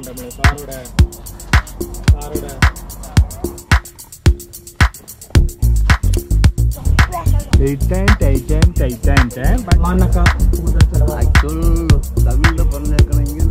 നമ്മള് സാറുടെ തമിഴിൽ പറഞ്ഞേക്കണമെങ്കിൽ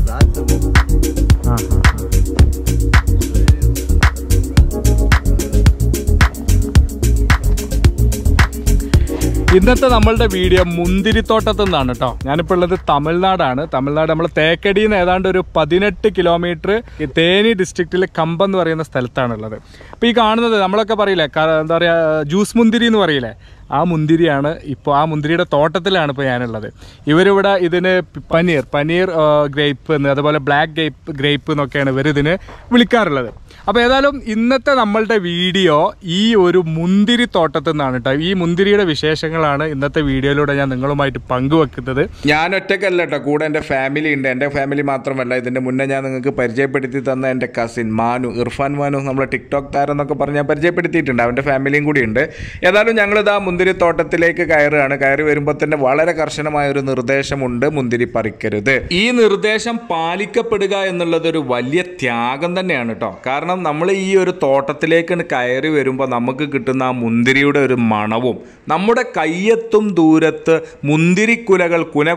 ഇന്നത്തെ നമ്മളുടെ വീഡിയോ മുന്തിരിത്തോട്ടത്തു നിന്നാണ് കേട്ടോ. ഞാനിപ്പോൾ ഉള്ളത് തമിഴ്നാടാണ്. തമിഴ്നാട് നമ്മൾ തേക്കടിയിൽ നിന്ന് ഏതാണ്ട് ഒരു 18 കിലോമീറ്റർ തേനി ഡിസ്ട്രിക്റ്റിലെ കമ്പം എന്ന് പറയുന്ന സ്ഥലത്താണുള്ളത്. അപ്പോൾ ഈ കാണുന്നത് നമ്മളൊക്കെ പറയില്ലേ, എന്താ പറയുക, ജ്യൂസ് മുന്തിരി എന്ന് പറയില്ലേ, ആ മുന്തിരിയാണ്. ഇപ്പോൾ ആ മുന്തിരിയുടെ തോട്ടത്തിലാണ് ഇപ്പോൾ ഞാനുള്ളത്. ഇവരിവിടെ ഇതിന് പനീർ ഗ്രേപ്പ് എന്ന്, അതുപോലെ ബ്ലാക്ക് ഗ്രേപ്പ് എന്നൊക്കെയാണ് ഇവരിതിന് വിളിക്കാറുള്ളത്. അപ്പോൾ ഏതായാലും ഇന്നത്തെ നമ്മളുടെ വീഡിയോ ഈ ഒരു മുന്തിരി തോട്ടത്തിൽ നിന്നാണ് കേട്ടോ. ഈ മുന്തിരിയുടെ വിശേഷങ്ങളാണ് ഇന്നത്തെ വീഡിയോയിലൂടെ ഞാൻ നിങ്ങളുമായിട്ട് പങ്കുവെക്കുന്നത്. ഞാൻ ഒറ്റയ്ക്കല്ല കേട്ടോ, കൂടെ എൻ്റെ ഫാമിലി ഉണ്ട്. എൻ്റെ ഫാമിലി മാത്രമല്ല, ഇതിൻ്റെ മുന്നേ ഞാൻ നിങ്ങൾക്ക് പരിചയപ്പെടുത്തി തന്ന എൻ്റെ കസിൻ മാനു, ഇർഫാൻ മാനു, നമ്മളെ ടിക്ടോക്ക് താരം എന്നൊക്കെ പറഞ്ഞ് ഞാൻ പരിചയപ്പെടുത്തിയിട്ടുണ്ട്. അവൻ്റെ ഫാമിലിയും കൂടി ഉണ്ട്. ഏതായാലും ഞങ്ങളിതാ മുന്തിരിത്തോട്ടത്തിലേക്ക് കയറുകയാണ്. കയറി വരുമ്പോൾ തന്നെ വളരെ കർശനമായ ഒരു നിർദ്ദേശമുണ്ട്: മുന്തിരി പറിക്കരുത്. ഈ നിർദ്ദേശം പാലിക്കപ്പെടുക എന്നുള്ളത് ഒരു വലിയ ത്യാഗം തന്നെയാണ് കേട്ടോ. കാരണം നമ്മൾ ഈ ഒരു തോട്ടത്തിലേക്ക് കയറി വരുമ്പോൾ നമുക്ക് കിട്ടുന്ന ആ മുന്തിരിയുടെ ഒരു മണവും, നമ്മുടെ കയ്യെത്തും ദൂരത്ത് മുന്തിരിക്കുലകൾ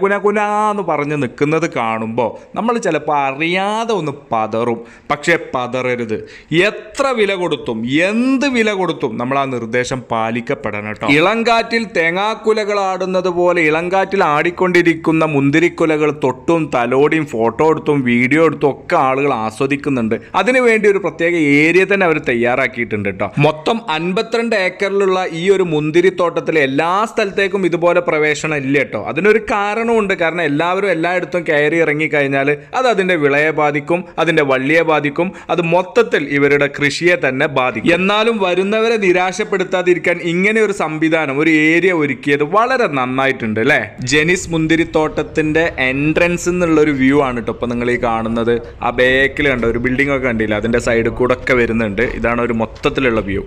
കുന പറഞ്ഞ് നിൽക്കുന്നത് കാണുമ്പോൾ നമ്മൾ ചിലപ്പോൾ അറിയാതെ ഒന്ന് പതറും. പക്ഷേ പതറരുത്. എത്ര വില കൊടുത്തും എന്ത് വില കൊടുത്തും നമ്മൾ ആ നിർദ്ദേശം പാലിക്കപ്പെടണം കേട്ടോ. ഇളങ്കാറ്റിൽ തേങ്ങാക്കുലകൾ ആടുന്നത് പോലെ ഇളങ്കാറ്റിൽ ആടിക്കൊണ്ടിരിക്കുന്ന മുന്തിരിക്കുലകൾ തൊട്ടും തലോടിയും ഫോട്ടോ എടുത്തും വീഡിയോ എടുത്തും ഒക്കെ ആളുകൾ ആസ്വദിക്കുന്നുണ്ട്. അതിനുവേണ്ടി ഒരു പ്രത്യേക ഏരിയ തന്നെ അവർ തയ്യാറാക്കിയിട്ടുണ്ട് കേട്ടോ. മൊത്തം 52 ഏക്കറിലുള്ള ഈ ഒരു മുന്തിരിത്തോട്ടത്തിലെ എല്ലാ സ്ഥലത്തേക്കും ഇതുപോലെ പ്രവേശനം ഇല്ല കേട്ടോ. അതിനൊരു കാരണമുണ്ട്. കാരണം എല്ലാവരും എല്ലായിടത്തും കയറി ഇറങ്ങിക്കഴിഞ്ഞാൽ അത് അതിൻ്റെ വിളയെ ബാധിക്കും, അതിൻ്റെ വള്ളിയെ ബാധിക്കും, അത് മൊത്തത്തിൽ ഇവരുടെ കൃഷിയെ തന്നെ ബാധിക്കും. എന്നാലും വരുന്നവരെ നിരാശപ്പെടുത്താതിരിക്കാൻ ഇങ്ങനെ ഒരു സംവിധാനം, ഒരു ഏരിയ ഒരുക്കിയത് വളരെ നന്നായിട്ടുണ്ട് അല്ലേ. ജെനിസ് മുന്തിരിത്തോട്ടത്തിന്റെ എൻട്രൻസ് എന്നുള്ളൊരു വ്യൂ ആണ് കേട്ടോ ഇപ്പം നിങ്ങൾ ഈ കാണുന്നത്. ആ ബേക്കിൽ കണ്ടോ ഒരു ബിൽഡിംഗ് ഒക്കെ കണ്ടില്ല, അതിൻ്റെ സൈഡിൽ കൂടെ ഒക്കെ വരുന്നുണ്ട്. ഇതാണ് ഒരു മൊത്തത്തിലുള്ള വ്യൂ.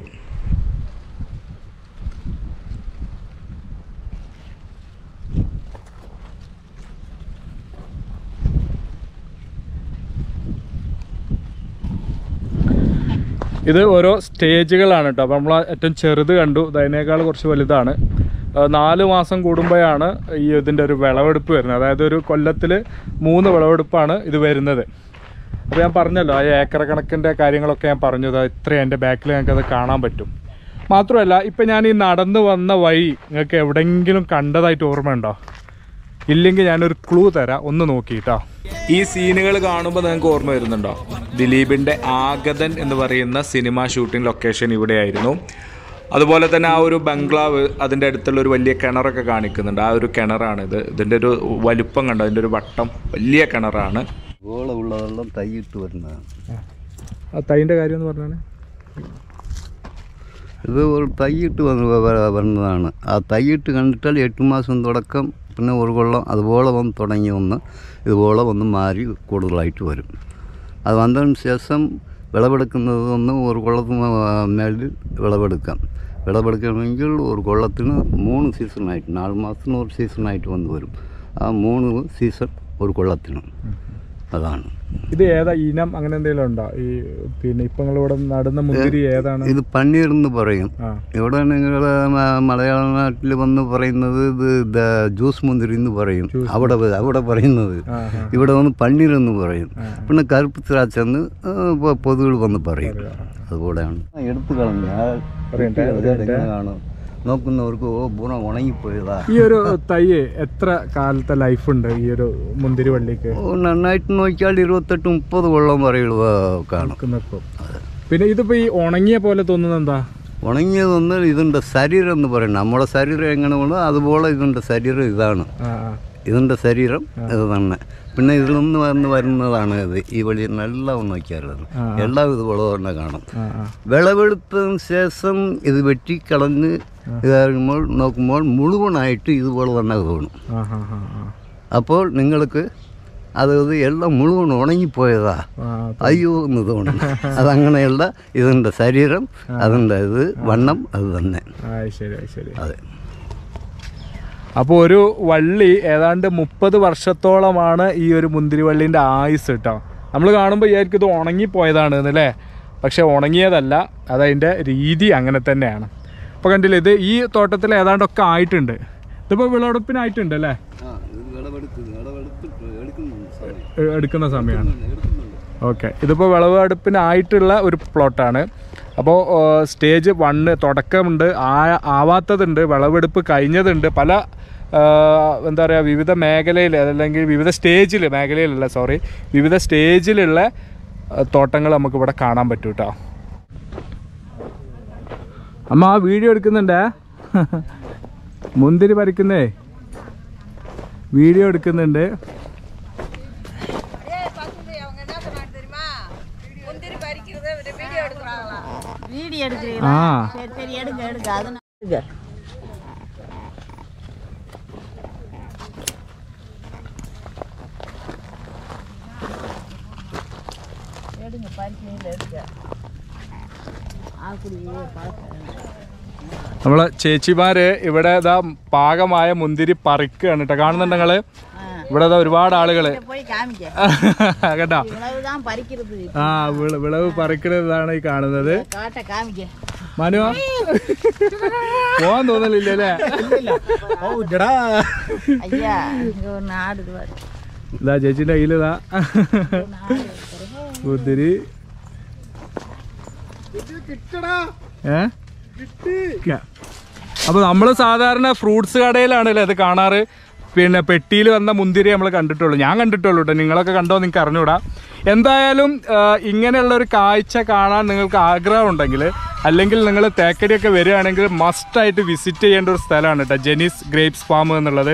ഇത് ഓരോ സ്റ്റേജുകളാണ് കേട്ടോ. അപ്പോൾ നമ്മൾ ഏറ്റവും ചെറുത് കണ്ടു, അതിനേക്കാൾ കുറച്ച് വലുതാണ്. 4 മാസം കൂടുമ്പോഴാണ് ഈ ഇതിൻ്റെ ഒരു വിളവെടുപ്പ് വരുന്നത്. അതായത് ഒരു കൊല്ലത്തിൽ 3 വിളവെടുപ്പാണ് ഇത് വരുന്നത്. അപ്പോൾ ഞാൻ പറഞ്ഞല്ലോ, ആ ഏക്കർ കണക്കിൻ്റെ കാര്യങ്ങളൊക്കെ ഞാൻ പറഞ്ഞു. ഇത്രയും എൻ്റെ ബാക്കിൽ ഞങ്ങൾക്കത് കാണാൻ പറ്റും. മാത്രമല്ല, ഇപ്പം ഞാൻ ഈ നടന്നു വന്ന വഴി നിങ്ങൾക്ക് എവിടെയെങ്കിലും കണ്ടതായിട്ട് ഓർമ്മയുണ്ടോ? ഇല്ലെങ്കിൽ ഞാനൊരു ക്ലൂ തരാം, ഒന്ന് നോക്കിയിട്ടോ. ഈ സീനുകൾ കാണുമ്പോൾ നിങ്ങൾക്ക് ഓർമ്മ വരുന്നുണ്ടോ? ദിലീപിൻ്റെ ആഗതൻ എന്ന് പറയുന്ന സിനിമ ഷൂട്ടിംഗ് ലൊക്കേഷൻ ഇവിടെയായിരുന്നു. അതുപോലെ തന്നെ ആ ഒരു ബംഗ്ലാവ്, അതിൻ്റെ അടുത്തുള്ള ഒരു വലിയ കിണറൊക്കെ കാണിക്കുന്നുണ്ട്. ആ ഒരു കിണറാണിത്. ഇതിൻ്റെ ഒരു വലുപ്പം കണ്ടോ, അതിൻ്റെ ഒരു വട്ടം വലിയ കിണറാണ്. ഉള്ളതെല്ലാം തൈയിട്ട് വരുന്നതാണ്. ആ തൈൻ്റെ കാര്യം എന്ന് പറഞ്ഞാൽ ഇത് ഒരു തൈയിട്ട് വരുന്നതാണ്. ആ തൈയിട്ട് കണ്ടിട്ടാൽ 8 മാസം തുടക്കം, പിന്നെ ഒരു കൊള്ളം അതുപോലെ വന്ന് തുടങ്ങി ഇതുപോലെ ഒന്ന് മാറി കൂടുതലായിട്ട് വരും. അത് വന്നതിന് ശേഷം വിളവെടുക്കുന്നത് ഒരു കൊള്ളത്തിന് മേലിൽ വിളവെടുക്കണമെങ്കിൽ ഒരു കൊള്ളത്തിന് 3 സീസണായിട്ട്, 4 മാസത്തിന് ഒരു സീസണായിട്ട് വരും. ആ 3 സീസൺ ഒരു കൊള്ളത്തിന്. അതാണ്. ഇത് ഏതാ ഇനം, അങ്ങനെ എന്തെങ്കിലും ഉണ്ടോ? ഈ പിന്നെ ഇപ്പം നിങ്ങളിവിടെ നടുന്ന മുന്തിരി ഏതാണ്? ഇത് പനീർ എന്ന് പറയും. ഇവിടെ നിങ്ങൾ മലയാള നാട്ടിൽ വന്ന് പറയുന്നത് ഇത് ജ്യൂസ് മുന്തിരി എന്ന് പറയും. അവിടെ പറയുന്നത് ഇവിടെ വന്ന് പനീർ എന്ന് പറയും. പിന്നെ കറുപ്പ് ദ്രാക്ഷ എന്ന് പൊതുകൾ വന്ന് പറയും. അതുപോലെയാണ്. എടുത്തു കളഞ്ഞാൽ നോക്കുന്നവർക്ക് പൂർണ്ണ ഉണങ്ങിപ്പോയതാ. ഈ ഒരു തൈ എത്ര കാലത്തെ ലൈഫ് ഉണ്ട് ഈ ഒരു മുന്തിരി വള്ളിക്ക്? നന്നായിട്ട് നോക്കിയാൽ 28-30 കൊള്ളം വരെയുള്ള കാണും. പിന്നെ ഇതിപ്പോ ഈ ഉണങ്ങിയ പോലെ തോന്നുന്നത് എന്താ? ഉണങ്ങിയതൊന്ന് ഇതിൻ്റെ ശരീരം എന്ന് പറയുന്നത്. നമ്മുടെ ശരീരം എങ്ങനെ വേണോ അതുപോലെ ഇതിൻ്റെ ശരീരം ഇതാണ്. ഇതിൻ്റെ ശരീരം ഇത് തന്നെ. പിന്നെ ഇതിൽ നിന്ന് വരുന്നതാണ് ഇത്. ഈ വഴി എല്ലാം നോക്കിയാലും എല്ലാം ഇതുപോലെ തന്നെ കാണും. വിളവെടുത്തതിന് ശേഷം ഇത് വെട്ടിക്കളഞ്ഞ് ഇതാകുമ്പോൾ നോക്കുമ്പോൾ മുഴുവനായിട്ട് ഇതുപോലെ തന്നെ തോന്നും. അപ്പോൾ നിങ്ങൾക്ക് അതായത് എല്ലാം മുഴുവൻ ഉണങ്ങിപ്പോയതാ, അയ്യോ എന്ന് തോന്നും. അതങ്ങനെയുള്ള ഇതിൻ്റെ ശരീരം, അതിൻ്റെ ഇത് വണ്ണം അത് തന്നെ. അതെ. അപ്പോൾ ഒരു വള്ളി ഏതാണ്ട് 30 വർഷത്തോളമാണ് ഈ ഒരു മുന്തിരി വള്ളീൻ്റെ ആയുസ് കേട്ടോ. നമ്മൾ കാണുമ്പോൾ വിചാരിക്കും ഇത് ഉണങ്ങിപ്പോയതാണ് എന്നല്ലേ, പക്ഷെ ഉണങ്ങിയതല്ല, അതതിൻ്റെ രീതി അങ്ങനെ തന്നെയാണ്. അപ്പോൾ കണ്ടില്ലേ, ഇത് ഈ തോട്ടത്തിൽ ഏതാണ്ടൊക്കെ ആയിട്ടുണ്ട്. ഇതിപ്പോൾ വിളവെടുപ്പിനായിട്ടുണ്ട് അല്ലേ, എടുക്കുന്ന സമയമാണ്. ഓക്കെ, ഇതിപ്പോൾ വിളവെടുപ്പിനായിട്ടുള്ള ഒരു പ്ലോട്ടാണ്. അപ്പോൾ സ്റ്റേജ് 1 തുടക്കമുണ്ട്, ആവാത്തതുണ്ട്, വിളവെടുപ്പ് കഴിഞ്ഞതുണ്ട്. പല എന്താ പറയുക, വിവിധ മേഖലയിൽ അല്ലെങ്കിൽ വിവിധ വിവിധ സ്റ്റേജിലുള്ള തോട്ടങ്ങൾ നമുക്കിവിടെ കാണാൻ പറ്റും കേട്ടോ. അമ്മ ആ വീഡിയോ എടുക്കുന്നുണ്ടേ, മുന്തിരി പറിക്കുന്നേ വീഡിയോ എടുക്കുന്നുണ്ട്. നമ്മളെ ചേച്ചിമാര് ഇവിടെ ഇതാ പാകമായ മുന്തിരി പറിക്കുകയാണ് കേട്ടോ. കാണുന്നുണ്ട് നിങ്ങള്, ഇവിടെ ഒരുപാട് ആളുകള് കേട്ടോ. ആ വിളവ് പറിക്കുന്നതാണ് ഈ കാണുന്നത്. മനു പോവാൻ തോന്നലില്ലേ? ഇതാ ചേച്ചിന്റെ കയ്യിലിതാ മുന്തിരി. അപ്പൊ നമ്മള് സാധാരണ ഫ്രൂട്ട്സ് കടയിലാണല്ലേ ഇത് കാണാറ്. പിന്നെ പെട്ടിയിൽ വന്ന മുന്തിരി നമ്മൾ കണ്ടിട്ടുള്ളൂ, ഞാൻ കണ്ടിട്ടുള്ളൂ കേട്ടോ. നിങ്ങളൊക്കെ കണ്ടോ നിങ്ങൾക്ക് അറിഞ്ഞൂടാ. എന്തായാലും ഇങ്ങനെയുള്ള ഒരു കാഴ്ച കാണാൻ നിങ്ങൾക്ക് ആഗ്രഹം ഉണ്ടെങ്കിൽ, അല്ലെങ്കിൽ നിങ്ങൾ തേക്കടിയൊക്കെ വരികയാണെങ്കിൽ മസ്റ്റായിട്ട് വിസിറ്റ് ചെയ്യേണ്ട ഒരു സ്ഥലമാണ് കേട്ടോ ജെനീസ് ഗ്രേപ്സ് ഫാം എന്നുള്ളത്.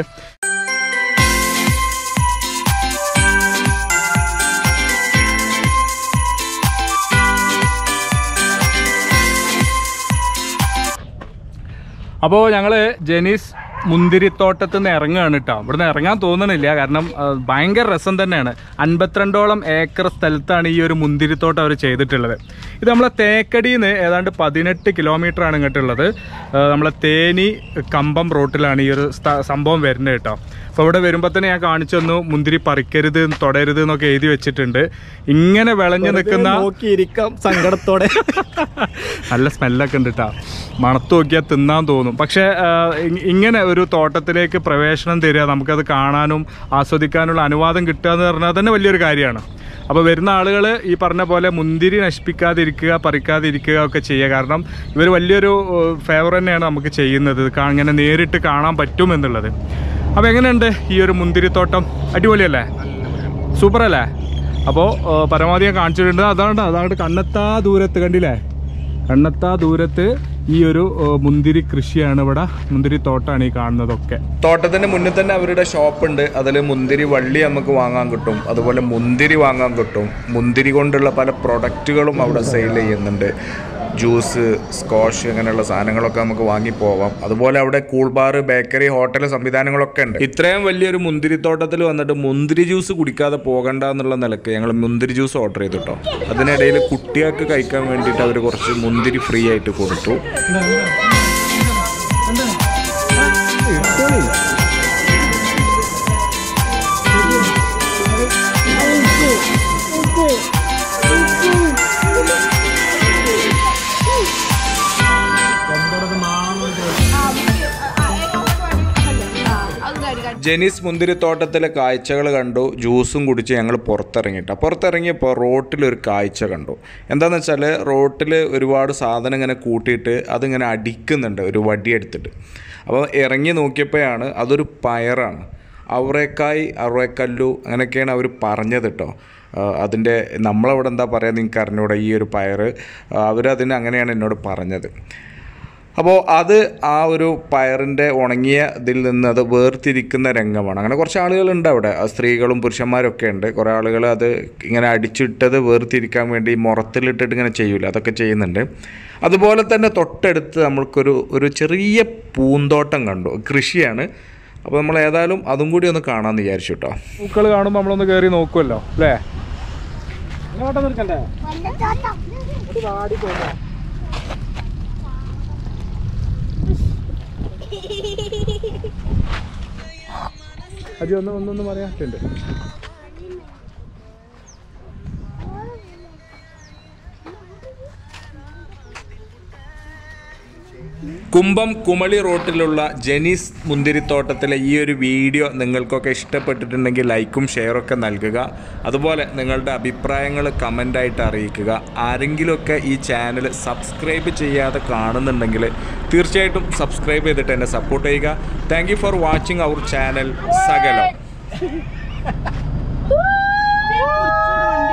അപ്പോൾ ഞങ്ങൾ ജെനീസ് മുന്തിരിത്തോട്ടത്തിൽ നിന്ന് ഇറങ്ങുകയാണ് കേട്ടോ. ഇവിടുന്ന് ഇറങ്ങാൻ തോന്നണില്ല, കാരണം ഭയങ്കര രസം തന്നെയാണ്. 52ഓളം ഏക്കർ സ്ഥലത്താണ് ഈ ഒരു മുന്തിരിത്തോട്ടം അവർ ചെയ്തിട്ടുള്ളത്. ഇത് നമ്മളെ തേക്കടിയിൽ നിന്ന് ഏതാണ്ട് 18 കിലോമീറ്ററാണ് ഇങ്ങോട്ടുള്ളത്. നമ്മളെ തേനി കമ്പം റോട്ടിലാണ് ഈ ഒരു സംഭവം വരുന്നത് കേട്ടോ. അപ്പോൾ ഇവിടെ വരുമ്പോൾ തന്നെ ഞാൻ കാണിച്ചു തന്നു, മുന്തിരി പറിക്കരുത് തൊടരുത് എന്നൊക്കെ എഴുതി വെച്ചിട്ടുണ്ട്. ഇങ്ങനെ വിളഞ്ഞു നിൽക്കുന്ന സങ്കടത്തോടെ നല്ല സ്മെല്ലൊക്കെ ഉണ്ട് കേട്ടോ, മണത്ത് നോക്കിയാൽ തിന്നാൻ തോന്നും. പക്ഷേ ഇങ്ങനെ ഒരു തോട്ടത്തിലേക്ക് പ്രവേശനം തരിക, നമുക്കത് കാണാനും ആസ്വദിക്കാനുള്ള അനുവാദം കിട്ടുക എന്ന് പറഞ്ഞാൽ തന്നെ വലിയൊരു കാര്യമാണ്. അപ്പോൾ വരുന്ന ആളുകൾ ഈ പറഞ്ഞ പോലെ മുന്തിരി നശിപ്പിക്കാതിരിക്കുക, പറിക്കാതിരിക്കുക ഒക്കെ ചെയ്യുക. കാരണം ഇവർ വലിയൊരു ഫേവർ തന്നെയാണ് നമുക്ക് ചെയ്യുന്നത്, ഇങ്ങനെ നേരിട്ട് കാണാൻ പറ്റും എന്നുള്ളത്. അപ്പോൾ എങ്ങനെയുണ്ട് ഈ ഒരു മുന്തിരിത്തോട്ടം? അടിപൊളിയല്ലേ, സൂപ്പറല്ലേ? അപ്പോൾ പരമാവധി ഞാൻ കാണിച്ചിട്ടുണ്ട്. അതാണ്ട് കണ്ണെത്താ ദൂരത്ത് കണ്ടില്ലേ, കണ്ണെത്താ ദൂരത്ത് ഈ ഒരു മുന്തിരി കൃഷിയാണ് ഇവിടെ, മുന്തിരി തോട്ടമാണ് ഈ കാണുന്നതൊക്കെ. തോട്ടത്തിന്റെ മുന്നിൽ തന്നെ അവരുടെ ഷോപ്പുണ്ട്. അതിൽ മുന്തിരി വള്ളി നമുക്ക് വാങ്ങാൻ കിട്ടും, അതുപോലെ മുന്തിരി വാങ്ങാൻ കിട്ടും. മുന്തിരി കൊണ്ടുള്ള പല പ്രൊഡക്റ്റുകളും അവിടെ സെയിൽ ചെയ്യുന്നുണ്ട്. ജ്യൂസ്, സ്കോഷ് അങ്ങനെയുള്ള സാധനങ്ങളൊക്കെ നമുക്ക് വാങ്ങി പോവാം. അതുപോലെ അവിടെ കൂൾ ബാർ, ബേക്കറി, ഹോട്ടൽ സംവിധാനങ്ങളൊക്കെ ഉണ്ട്. ഇത്രയും വലിയൊരു മുന്തിരിത്തോട്ടത്തിൽ വന്നിട്ട് മുന്തിരി ജ്യൂസ് കുടിക്കാതെ പോകണ്ട എന്നുള്ള നിലക്ക് ഞങ്ങൾ മുന്തിരി ജ്യൂസ് ഓർഡർ ചെയ്തിട്ടോ. അതിനിടയിൽ കുട്ടികൾക്ക് കഴിക്കാൻ വേണ്ടിയിട്ട് അവർ കുറച്ച് മുന്തിരി ഫ്രീ ആയിട്ട് കൊടുത്തു. ജെനീസ് മുന്തിരിത്തോട്ടത്തിലെ കാഴ്ചകൾ കണ്ടു, ജ്യൂസും കുടിച്ച് ഞങ്ങൾ പുറത്തിറങ്ങിയപ്പോൾ റോട്ടിലൊരു കാഴ്ച കണ്ടു. എന്താണെന്ന് വെച്ചാൽ റോട്ടിൽ ഒരുപാട് സാധനം ഇങ്ങനെ കൂട്ടിയിട്ട് അതിങ്ങനെ അടിക്കുന്നുണ്ട് ഒരു വടി എടുത്തിട്ട്. അപ്പോൾ ഇറങ്ങി നോക്കിയപ്പോഴാണ് അതൊരു പയറാണ്. അവറേക്കായ്, അവറേക്കല്ലു അങ്ങനെയൊക്കെയാണ് അവർ പറഞ്ഞത് കേട്ടോ. അതിൻ്റെ നമ്മളവിടെ എന്താ പറയുക നിങ്ങൾക്ക് അറിഞ്ഞൂടെ ഈ ഒരു പയർ, അവരതിന് അങ്ങനെയാണ് എന്നോട് പറഞ്ഞത്. അപ്പോൾ അത് ആ ഒരു പയറിൻ്റെ ഉണങ്ങിയ ഇതിൽ നിന്ന് അത് വേർതിരിക്കുന്ന രംഗമാണ്. അങ്ങനെ കുറച്ച് ആളുകളുണ്ട് അവിടെ, സ്ത്രീകളും പുരുഷന്മാരൊക്കെ ഉണ്ട്. കുറേ ആളുകൾ അത് ഇങ്ങനെ അടിച്ചിട്ടത് വേർതിരിക്കാൻ വേണ്ടി മുറത്തിലിട്ടിട്ട് ഇങ്ങനെ ചെയ്യൂല, അതൊക്കെ ചെയ്യുന്നുണ്ട്. അതുപോലെ തന്നെ തൊട്ടടുത്ത് നമ്മൾക്കൊരു ചെറിയ പൂന്തോട്ടം കണ്ടു, കൃഷിയാണ്. അപ്പോൾ നമ്മൾ ഏതായാലും അതും കൂടി ഒന്ന് കാണാമെന്ന് വിചാരിച്ചു കേട്ടോ. പൂക്കൾ കാണുമ്പോൾ നമ്മളൊന്ന് കയറി നോക്കുമല്ലോ അല്ലേ. അജി ഒന്നൊന്ന് പറയാറ്റുണ്ട്. കുമ്പം കുമളി റോട്ടിലുള്ള ജെനീസ് മുന്തിരിത്തോട്ടത്തിലെ ഈ ഒരു വീഡിയോ നിങ്ങൾക്കൊക്കെ ഇഷ്ടപ്പെട്ടിട്ടുണ്ടെങ്കിൽ ലൈക്കും ഷെയറൊക്കെ നൽകുക. അതുപോലെ നിങ്ങളുടെ അഭിപ്രായങ്ങൾ കമൻ്റായിട്ട് അറിയിക്കുക. ആരെങ്കിലുമൊക്കെ ഈ ചാനൽ സബ്സ്ക്രൈബ് ചെയ്യാതെ കാണുന്നുണ്ടെങ്കിൽ തീർച്ചയായിട്ടും സബ്സ്ക്രൈബ് ചെയ്തിട്ട് എന്നെ സപ്പോർട്ട് ചെയ്യുക. Thank you for watching our channel സകലം.